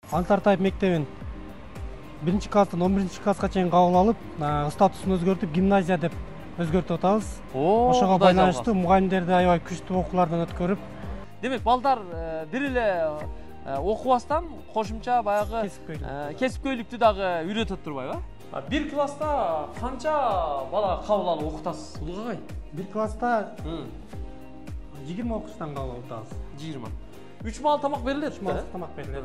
Ансартаев мектебин 1-класстан 11-класска чейин кабыл алып, статусун өзгөртүп гимназия деп өзгөртүп атабыз. Ошого байланыштуу мугалимдерди аябай күчтүү окуулардан өткөрүп. Демек, балдар бир эле окубастан кошумча баягы кесипкөйлүктү дагы үйрөтөт турбайбы? 1 класста канча бала кабыл алып окутасыз, Улугагай? 1 класста 20 окуучудан кабыл алып атабыз. 20. 3 маал тамак берилет. 3 маал тамак берилет.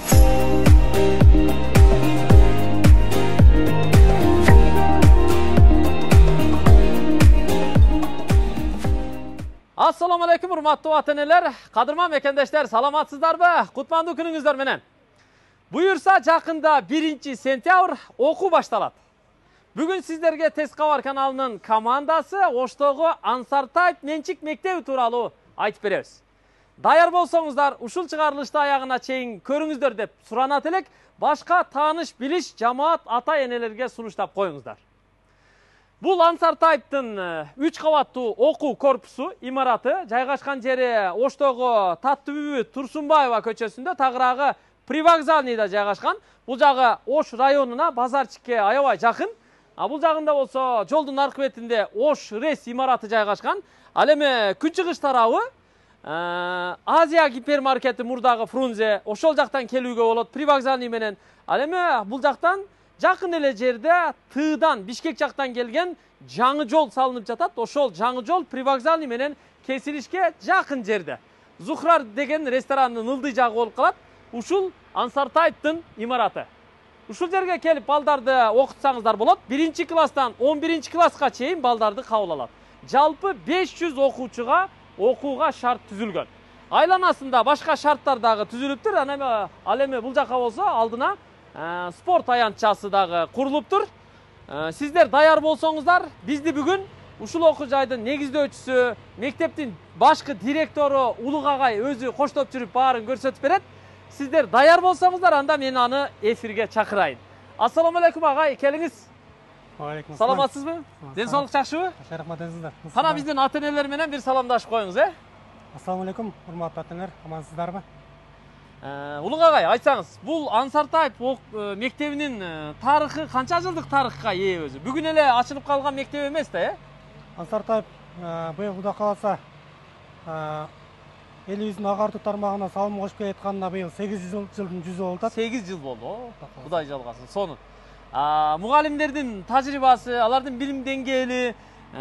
Assalamu alaikum урматтуу ата-энелер, кадырман мекендештер, саламатсыздарбы? Кутмандуу күнүңүздөр менен. Буюрса жакында 1 сентябрь окуу башталат. Бүгүн сиздерге Тез Кабар каналынын командасы Оштогу Ансартаев менчик мектеби тууралуу айтып беребиз. Даяр болсоңуздар, ушул чыгарылышты аягына чейин көрүңүздөр деп суранат элек, башка тааныш билиш жамаат ата-энелерге сунуштап коюңуздар. Бул Ансартаевдин 3 кабаттуу окуу корпусу имараты жайгашкан жери Оштогу Таттыбүбү Турсунбаева көчөсүндө, тагыраагы Привокзальныйда жайгашкан. Бул жагы Ош районуна, базарчикке аябай жакын. Бул жагында болсо жолдун аркы бетинде Ош Рес имараты жайгашкан. Ал эми күнчыгыш тарабы Азия гипермаркети мурдагы Фрунзе, ошол жактан келүүгө болот Привокзальный менен. Ал эми бул жактан жакын эле жерде Тыдан, Бишкек жактан келген жаңы жол салынып жатат. Ошол жаңы жол Привокзальный менен кесилишке жакын жерде. Зухрар деген ресторанын ылдый жагы болуп калат. Ушул Ансартаевдин имараты. Ушул жерге келип балдарды окутсаңыздар болот. 1-класстан 11-класска чейин балдарды кабыл алат. Жалпы 500 окуучуга окууга шарт түзүлгөн. Айланасында башка шарттар дагы түзүлүптүр. Ал эми бул жака болсо алдына спорт аянтчасы дагы курулуптур. Сиздер даяр болсоңуздар, бизди бүгүн ушул окуу жайдын негиздөөчүсү, мектептин башкы директору Улугагай өзү коштоп жүрүп баарын көрсөтүп берет. Сиздер даяр болсоңуздар, анда мен аны эфирге чакырайын. Ассаламу алейкум агай, келиңиз. Алейкум ассалам. Саламатсызбы? Ден соолук жакшыбы? Рахматыңыздар. Кана биздин ата-энелер менен бир саламдашып коюңуз, Ассаламу алейкум, урматтуу ата-энелер, амансыздарбы? Улугагай, айтсаңыз, бул Ансартаев мектебинин тарыхы канча жылдык тарыхка ээ өзү? Бүгүн эле ачылып калган мектеп эмес да, Ансартаев быйыл Кудай кааласа элибиздин агартуу тармагына салым кошуп келатканына быйыл 8 жылдын жүзү болуп атат. 8 жыл болду. Кудай жалгасын. Сонун. Мугалимдердин тажрыйбасы, алардын билим деңгээли,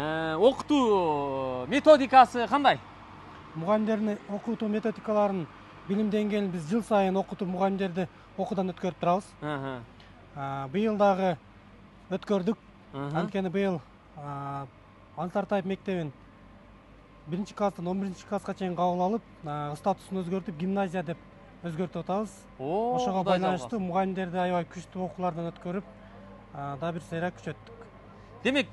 окутуу методикасы кандай? Мугалимдердин окутуу методикаларын, билим деңгээлин биз жыл сайын окутуп мугалимдерди окуудан өткөрүп турабыз. Быйыл дагы өткөрдүк. Анткени быйыл Ансартаев мектебин 1-класстан 11-класска чейин кабыл алып, статусун өзгөртүп гимназия деп өзгөртүп атабыз. Ошого байланыштуу мугалимдерди аябай күчтүү окуулардан өткөрүп, да бир сайра күчөттүк. Демек,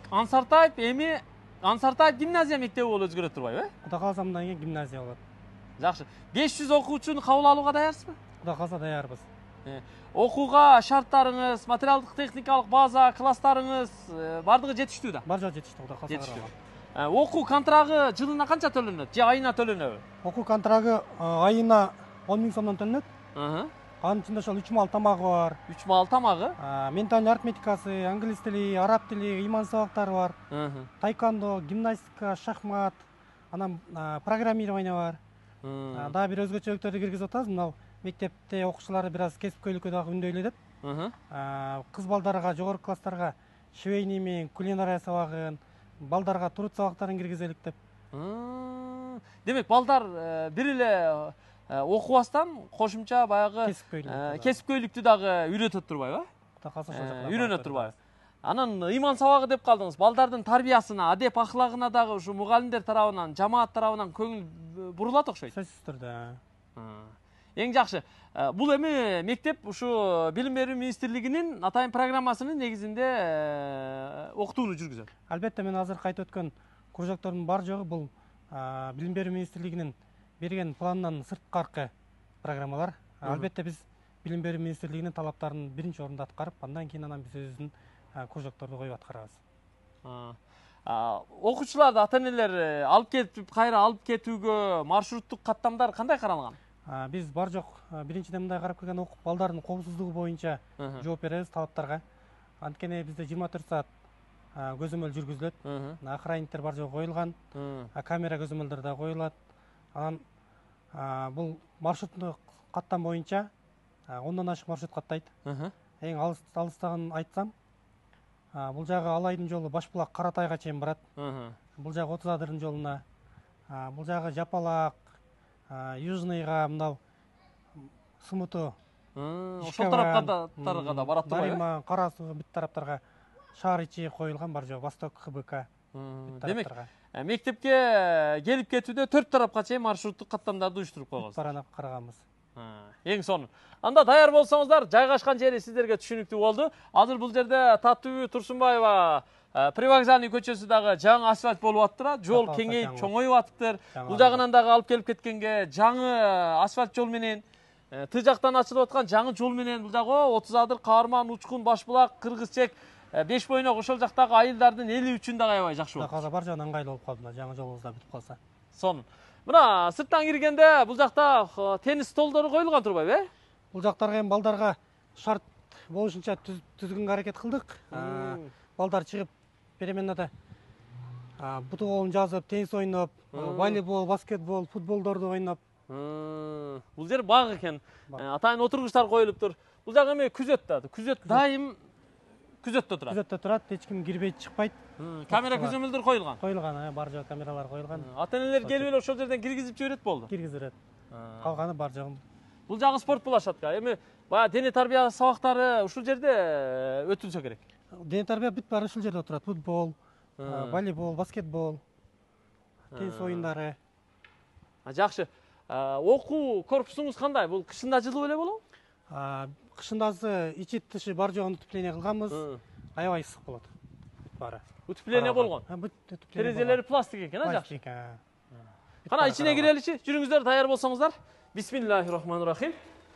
Ансартаев гимназия мектеби болуп өзгөрөт турбайбы? Кудай кааласа мындан кийин гимназия болот. Жакшы. 500 окуучуну кабыл алууга даярсызбы? Кудай кааласа даярбыз. Окууга шарттарыңыз, материалдык техникалык база, класстарыңыз бардыгы жетиштүү да? Бар жол жетиштүү, Кудай кааласа. Окуу контрагы жылына канча төлөнөт? Же айына төлөнөбү? Окуу контрагы айына 10 000 сомдон төлөнөт. Анын ичинде ошол 3 маал тамагы бар. 3 маал тамагы? Ментальный арифметикасы, англис тили, араб тили, иман сабактары бар. Тайкандо, гимнастика, шахмат, анан программирование бар. Дагы бир өзгөчөлүктөрдү киргизип атабыз. Мына мектепте окуучулары бир аз кесипкөйлүккө дагы үндөйлү деп. Кыз балдарга, жогорку класстарга швейный менен кулинария сабагын, балдарга турут сабактарын киргизелик деп. Демек, балдар бир эле окубастан кошумча баягы кесипкөйлүктү дагы үйрөтөт турбайбы? Үйрөнөт турбайбы? Анан иман сабагы деп калдыңыз. Балдардын тарбиясына, адеп ахлагына дагы ушу мугалимдер тарабынан, жамаат тарабынан көңүл бурулат окшойт. Сөзсүз түрдө. Эң жакшы. Бул эми мектеп ушу Билим берүү министрлигинин атайын программасынын негизинде окутууну жүргүзөт. Албетте, мен азыр кайтып өткөн кружоктордун бар жогу бул Билим берүү министрлигинин берген планынан сырткаркы программалар. Албетте, биз Билим берүү министрлигинин талаптарын биринчи орунда аткарып, андан кийин биз өзүбүздүн кружокторду коюп аткарабыз. Окуучуларды ата-энелер алып кетип, кайра алып кетүүгө маршруттук каттамдар кандай каралган? Биз бар жок биринчиден мындай карап келген окуп балдардын коопсуздугу боюнча жооп беребиз талаптарга. Анткени бизде 24 саат көзөмөл жүргүзүлөт. Охранниктер бар жок коюлган. Камера көзөмөлдөр да коюлат. Анан бул маршруттук каттам боюнча 10дон ашык маршрут каттайт. Эң алыстагын айтсам, бул жагы Алайдын жолу Башбулак Каратайга чейин барат. Бул жагы 30 адырдын жолуна. Бул жагы Жапалак, Южныйга, мынау Сумуту. Ошол тараптарга да барат турбайбы? Нарима, Кара Суу бүт тараптарга шаар ичи коюлган бар жок, Восток, ХБК. Демек, мектепке келип кетүүдө 4 тарапка чейин маршруттук каттамдарды уюштуруп койгонсуз. Баранап караганбыз. Эң сонун. Анда даяр болсоңуздар, жайгашкан жери сиздерге түшүнүктүү болду. Азыр бул жерде Таттуу Турсунбаева Привокзальный көчөсү дагы жаңы асфальт болуп атыптыр. Жол кеңейип, чоңоюп атыптыр. Бул жагынан дагы алып келип кеткенге жаңы асфальт жол менен, ты жактан ачылып аткан жаңы жол менен бул жагы 30 адыр, Каарман, Учкун, Башбулак, Кыргызчек, Беш бойнок ошол жактагы айылдардын эли үчүн дагы аябай жакшы болот. Каза бар жагынан ыңгайлуу болуп калды, жаңы жолубуз да бүтүп калса. Сонун. Мына сырттан киргенде бул жакта теннис столдору коюлган турбайбы, Бул жактарга эми балдарга шарт болушунча түзгөнгө аракет кылдык. Балдар чыгып переменада буту голун жазып, теннис ойноп, волейбол, баскетбол, футболдорду ойноп. Бул жер баг экен. Атайын отургучтар коюлуптур. Бул жагы эми күзөт да. Күзөт дайым күзөттө турат. Күзөттө турат, эч ким кирбейт, чыкпайт. Камера көзөмөлдөр коюлган. Коюлган, бар жок камералар коюлган. Ата-энелер келип эле ошол жерден киргизип жиберет болду. Киргизип берет. Калганы бар жогун. Бул жагы спорт площадка. Эми баягы дене тарбия сабактары ушул жерде өтүлсө керек. Дене тарбия бүт баары ушул жерде турат. Футбол, волейбол, баскетбол, теннис оюндары. Жакшы. Окуу корпусуңуз кандай? Бул кышында жылуу эле болобу? Кышындасы ичи тышы бар жогун утепление кылганбыз. Аябай ысык болот. Баары. Утепление болгон. Терезелери пластик экен, а жакшы. Кана ичине киреличи? Жүрүңүздөр, даяр болсоңуздар. Бисмиллахиррахманиррахим.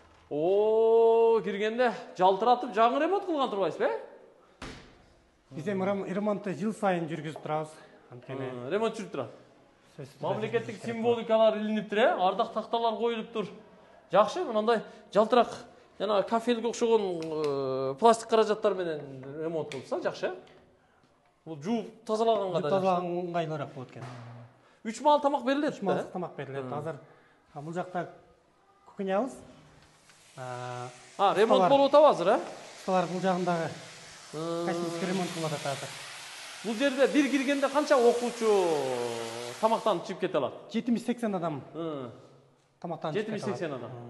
Киргенде жалтыратып, жаңы ремонт кылган турбайсызбы? Биз эми ремонтту жыл сайын жүргүзүп турабыз. Ремонт жүрүп турат. Мамлекеттик символикалар илиниптир, ардак такталар коюлуптур. Жакшы, мындай жалтырак жана кафелге окшогон пластик каражаттар менен ремонт кылса жакшы. Бул жууп тазалаганга да тазалаганга ыңгайлуураак болот экен. 3 маал тамак берилет. 3 маал тамак берилет. Азыр бул жакта кухнябыз. Ремонт болуп атабы азыр, Столар бул жагындагы косметик ремонт кылып атат азыр. Бул жерде бир киргенде канча окуучу тамактанып чыгып кете алат? 70-80 адам. Тамактанып чыгып кете алат. 70-80 адам.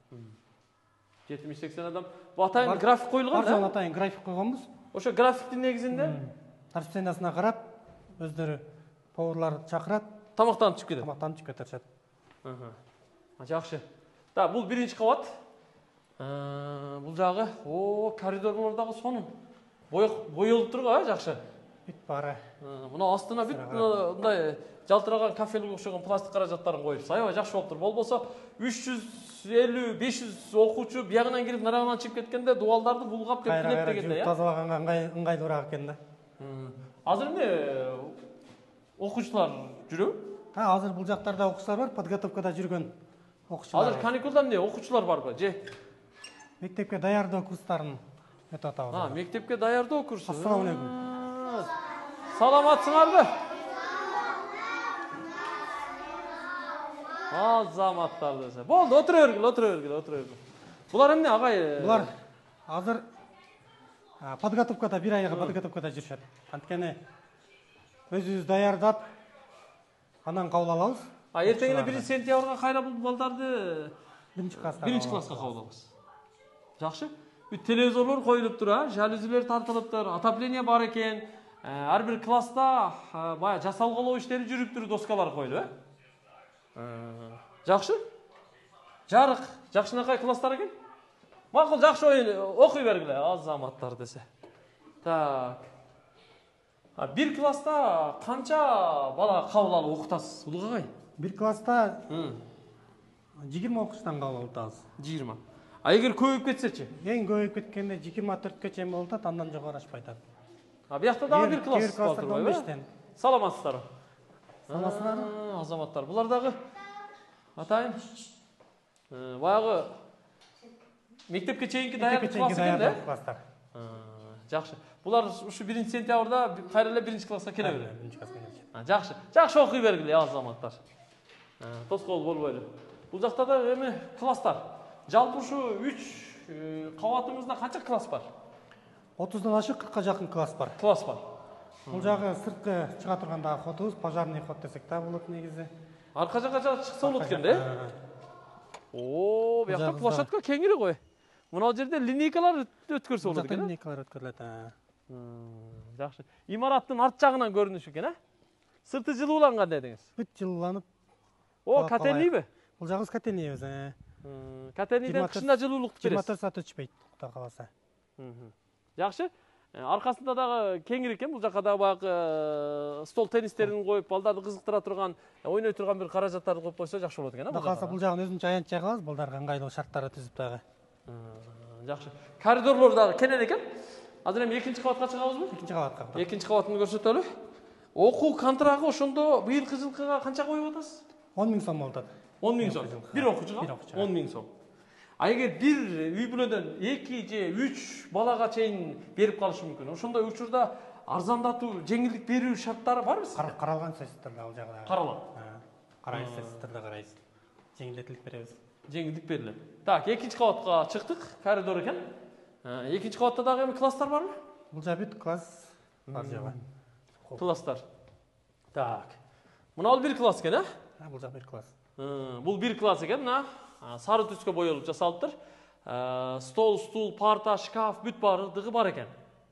70-80 адам. Бул атайын график коюлган да? Бар атайын график койгонбуз. Ошо графиктин негизинде расписаниясына карап, өздөрү поварлар чакырат, тамактанып чыгып кетет. Тамактанып чыгып кетишет. Жакшы. Да, бул биринчи кабат. Бул жагы, коридорлор дагы сонун. Боелуп турган, жакшы. Бүт баары. Мына астына бүт мындай жалтыраган кафелге окшогон пластик каражаттарын коюп, аябай жакшы болуптур. Болбосо 350-500 окуучу биягынан кирип, нарагынан чыгып кеткенде дубалдарды булгап келип килет дегенде, тазалаганга ыңгайлуураак экен да. Азыр эмне окуучулар жүрөбү? Азыр бул жактарда окуучулар бар, подготовкада жүргөн окуучулар. Азыр каникулда эмне окуучулар барбы? Же мектепке даярдоо курстарын өтүп атабыз. Мектепке даярдоо курсу. Ассаламу алейкум. Саламатсыңарбы? Азаматтар десе. Болду, отура бергиле. Булар эмне, агай? Булар азыр подготовкада, бир айга подготовкада жүрүшөт. Анткени өзүбүз даярдап, анан кабыл алабыз. Эртең эле 1 сентябрга кайра бул балдарды 1 класска кабыл алабыз. Жакшы. Бүт телевизорлор коюлуптур, жалюзилер тартылыптыр, отопление бар экен. Ар бир класста бая жасалгалоо иштери жүрүптүр, доскалар коюлуп, Жакшы? Жарык, жакшынакай класстар экен. Макул, жакшы окуй бергиле, азаматтар десе. Так. Бир класста канча бала кабыл алып окутасыз, Улугагай? Бир класста 20 окуучудан кабыл алып атабыз. 20. Эгер көбөйүп кетсечи? Эң көбөйүп кеткенде 24ке чейин болуп атат, андан жогору ашпай атат. Биякта дагы бир класс бар турбайбы? Саламатсыздарбы? Саламатсыздарбы? Азаматтар, булар дагы атайын Баягы мектепке чейинки даярдык классы экен да? Класстар. Жакшы. Булар ушу 1-сентябрда кайра эле 1-класска келе берет. 1-класска келет. Жакшы. Жакшы окуй бергиле азаматтар. Тоскоол болбойлу. Бул жакта да эми класстар. Жалпы ушу 3 кабатыбызда канча класс бар? 30дан ашык 40ка жакын класс бар. Класс бар. Бул жагы сырткы чыга тургандагы ходубуз, пожарный ход десек да болот негизи. Арка жакка чыкса болот экен да? О, бuyakta площадка кеңири кой. Мына жерде линейкалар өткөрсө болот экен. Линейкалар өткөрүлөт. Жакшы. Имараттын арт жагынан көрүнүшү экен, Сырты жылууланган дедиңиз. Бүт жылууланып. О, котельныйбы? Бул жагыбыз котельныйбыз. Котельныйден кышында жылуулукту бересиз. 24 саат өчпөйт, Кудай кааласа. Жакшы. Аркасында дагы кеңири экен. Бул жакка дагы баягы стол теннистерин коюп, балдарды кызыктыра турган, ойной турган бир каражаттарды коюп койсо жакшы болот экен, Кудай кааласа бул жагын өзүнчө аянтча кылабыз, балдарга ыңгайлуу шарттарды түзүп дагы. Жакшы. Коридорлор дагы кенен экен. Азыр эми 2-кабатка чыгабызбы? 2-кабатка. 2-кабатын көрсөтөлү. Окуу контрагы ошондо быйылкы жылкыга канча коюп атасыз? 10 000 сом болот. 10 000 сом. Бир окуучуга 10 000 сом. А эгер бир үй бүлөдөн 2 же 3 балага чейин берип калышы мүмкүн. Ошондой учурда арзандатуу, жеңилдик берүү шарттары барбы сизде? Каралган сөздөр ал жагда. Каралган. Карайсыз сөздөрдө карайсыз. Жеңилдетилип беребиз. Жеңилдик берилет. Так, 2-кабатка чыктык, коридор экен. 2-кабатта дагы эми класстар барбы? Бул жагы бүт класс бар жагы. Класстар. Так. Мына бул 1 класс экен, Бул жагы 1 класс. Бул 1 класс экен, мына сары түскө боелуп жасалыптыр. Стол, стул, парта, шкаф бүт бардыгы бар экен.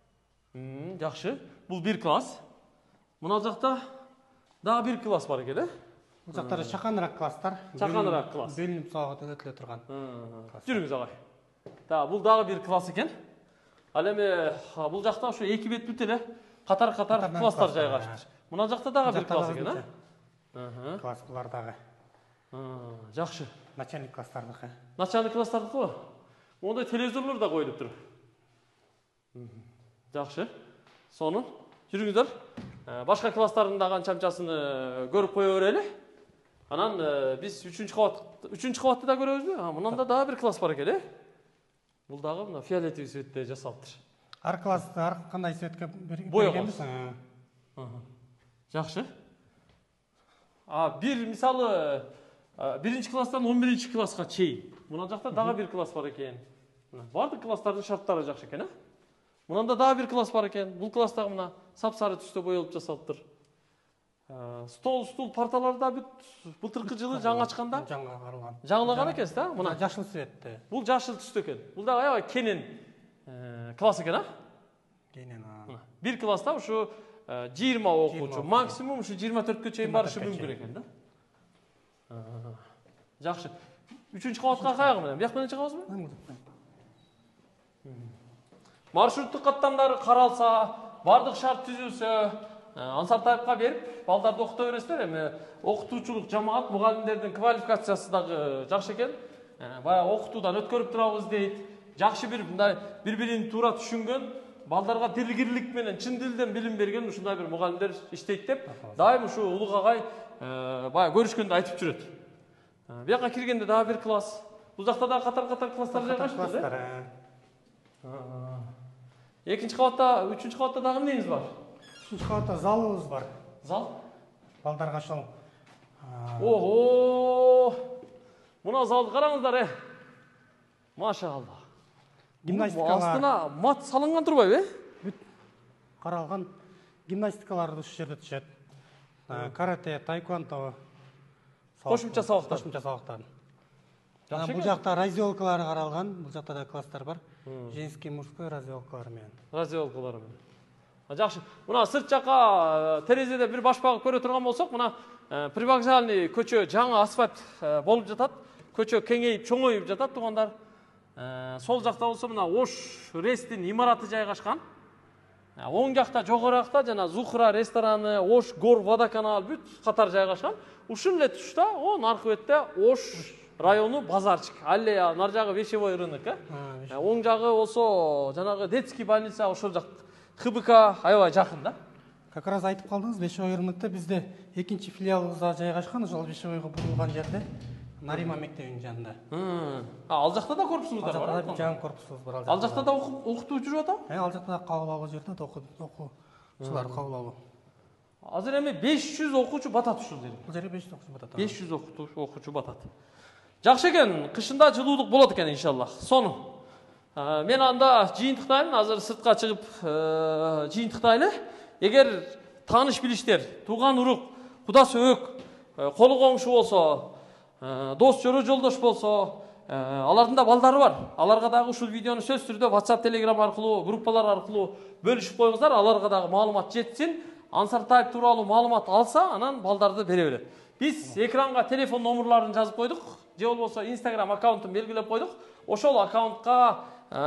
Жакшы. Бул 1 класс. Мына жакта дагы 1 класс бар экен, Бул жактары чаканыраак класстар. Чаканыраак класс. Бөлүнүп сабак өтүлө турган. Жүрүңүз агай. Так, бул дагы 1 класс экен. Ал эми бул жакта ушу 2 бет бүт эле катар-катар класстар жайгашыптыр. Мына жакта дагы 1 класс экен, Класс булар дагы. Жакшы. Начальник класстардыкы. Начальник класстардыкы? Мондай телевизорлор да коюлуптур. Жакшы. Сонун. Жүрүңүздөр. Башка класстардын дагы анча-мынчасын көрүп кое берели. Анан биз 3-кабатты да көрөбүзбү? Мынанда дагы 1 класс бар экен, Бул дагы мына фиолетовый цветте жасалыптыр. Ар класста ар кандай цветке бергенбиз. Жакшы. Бир мисалы 1-класстан 11-класска чейин. Мына жакта дагы 1 класс бар экен. Бардык класстардын шарттары жакшы экен, Мынанда дагы 1 класс бар экен. Бул класстагы мына сап-сары түстө боелуп жасалыптыр. Стол, парталар да бүт былтыркы жылы жаңы ачканда. Жаңы каралган. Жаңылаган экенсиз да? Мына жашыл цветте. Бул жашыл түстө экен. Бул дагы аябай кенен класс экен, Кенен. 1 класста ушу 20 окуучу, максимум ушу 24кө чейин барышы мүмкүн экен, Жакшы. 3-кабатка каяк менен? Бияк менен чыгабызбы? Маршруттук каттамдары каралса, бардык шарт түзүлсө, Ансартаевка берип, балдарды окута бересиздер. Эми окутуучулук жамаат, мугалимдердин квалификациясы дагы жакшы экен. Баягы окутуудан өткөрүп турабыз дейт. Жакшы бир мындай бири-бирин туура түшүнгөн, балдарга тилгирлик менен чын дилден билим берген ушундай бир мугалимдер иштейт деп, дайым ушу улуг агай баягы көрүшкөндө айтып жүрөт. Бияка киргенде дагы 1 класс. Бул жакта дагы катар-катар класстар жайгашыптыр, 2-кабатта, 3-кабатта дагы эмнеңиз бар? 3-кабатта залыбыз бар. Зал? Балдарга ошол. Ого! Мына залды караңыздар, Машалла. Гимнастикалар. Астына мат салынган турбайбы, Бүт каралган гимнастикалар ушул жерде түшөт. Карате, тайквондо. Кошумча сабактар. Бул жакта раздевалкалары каралган, бул жакта да класстар бар. Женский, мужской раздевалкалар менен. Раздевалкалар менен. Жакшы. Мына сырт жакка терезеде бир башпагы көрө турган болсок, мына привокзальный көчө жаңы асфальт болуп жатат. Көчө кеңейип, чоңоюп жатат, туугандар. Сол жакта болсо мына Ош Рестин имараты жайгашкан. Оң жакта жогоракта жана Зухра рестораны, Ош Гор водоканал бүт катар жайгашкан. Ушул эле тушта, наркы бетте Ош району базарчык. Аллея, нар жагы вещевой рынок, Оң жагы болсо жанагы детский больница, ошол жак ХБК аябай жакын да. Как раз айтып калдыңыз, вещевой рынокто бизде экинчи филиалыбыз жайгашкан, ошол вещевойго бурулган жерде. Нарима мектебинин жанында. Ал жакта да корпусуңуздар бар? Ал жакта жаңы корпусубуз бар. Ал жакта да окутуу жүрүп атат? Ал жакта да кабыл алуу жерде окуучуларды кабыл алуу. Азыр эми 500 окуучу батат ушул жерге. Бул жерге 500 окуучу батат. 500 окуучу батат. Жакшы экен, кышында жылуулук болот экен иншаллах. Сону. Мен анда жыйынтыктайм, азыр сыртка чыгып жыйынтыктайлы. Эгер тааныш билиштер, тууган урук, куда сөөк, колу коңшу болсо, дос жора жолдош болсо, алардын да балдары бар. Аларга дагы ушул видеону сөзсүз түрдө WhatsApp, Telegram аркылуу, группалар аркылуу бөлүшүп коюңуздар. Аларга дагы маалымат жетсин. Ансар Тайып тууралуу маалымат алса, анан балдарды бере берет. Биз экранга телефон номерларын жазып койдук, же болбосо Instagram аккаунтун белгилеп койдук. Ошол аккаунтка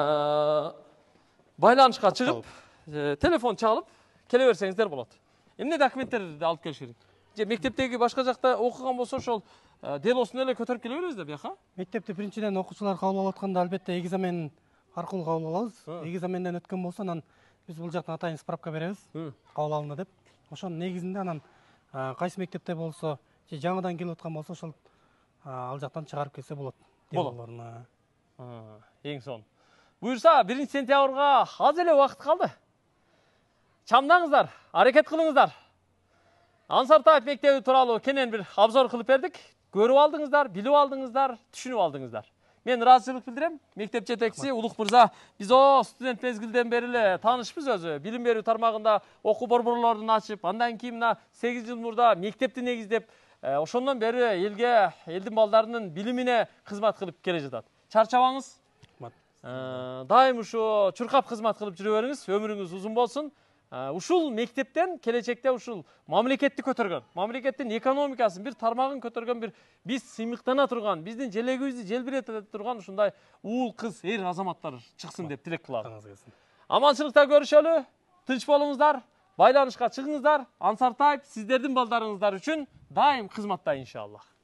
байланышка чыгып, телефон чалып келе берсеңиздер болот. Эмне документтерди алып келиш керек? Же мектептеги башка жакта окуган болсо ошол делосун эле көтөрүп келе беребиз да бияка? Мектепте биринчиден окуучулар кабыл алып атканда албетте экзамен аркылуу кабыл алабыз. Экзаменден өткөн болсо анан биз бул жактан атайын справка беребиз. Кабыл алынды деп. Ошонун негизинде анан кайсы мектепте болсо, же жаңыдан келип аткан болсо, ошол ал жактан чыгарып келсе болот. Болот. Эң сонун. Буюрса 1 сентябрга аз эле убакыт калды. Чамдаңыздар, аракет кылыңыздар. Ансар Тайып мектеби тууралуу кенен бир обзор кылып бердик. Көрүп алдыңыздар, билип алдыңыздар, түшүнүп алдыңыздар. Мен ыраазычылык билдирем. Мектеп жетекчиси Улук мырза, биз студент мезгилден бери эле таанышпыз өзү. Билим берүү тармагында окуу борборлорун ачып, андан кийин мына 8 жыл мурда мектепти негиздеп, ошондон бери элге, элдин балдарынын билимине кызмат кылып келе жатат. Чарчабаңыз. Дайым ушу чуркап кызмат кылып жүрө бериңиз, өмүрүңүз узун болсун. Ушул мектептен келечекте ушул мамлекетти көтөргөн, мамлекеттин экономикасын бир тармагын көтөргөн бир биз сыймыктана турган, биздин желегибизди желбирете турган ушундай уул кыз, эр азаматтар чыксын деп тилек кылам. Аманчылыкта көрүшөлү, тынч болуңуздар, байланышка чыгыңыздар. Ансар Тайып сиздердин балдарыңыздар үчүн дайым кызматта иншаллах.